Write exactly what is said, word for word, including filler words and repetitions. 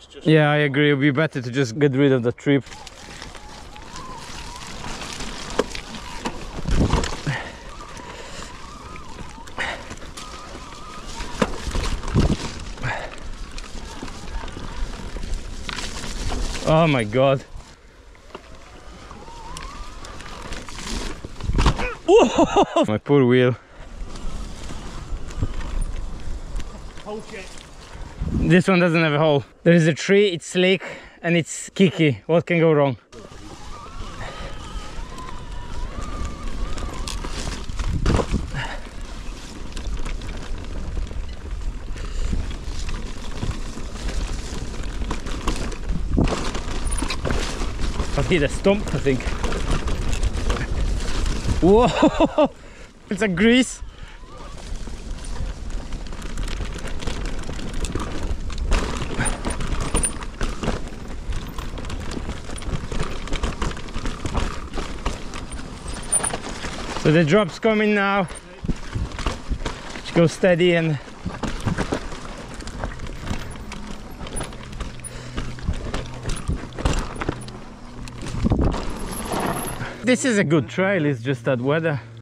It's just... Yeah, I agree. It would be better to just get rid of the trip. Oh my god. Whoa! My poor wheel. Hole check. This one doesn't have a hole. There is a tree, it's slick and it's kicky. What can go wrong? I've hit a stump, I think. Whoa! It's a grease. So the drop's coming now. Just go steady and this is a good trail, it's just that weather.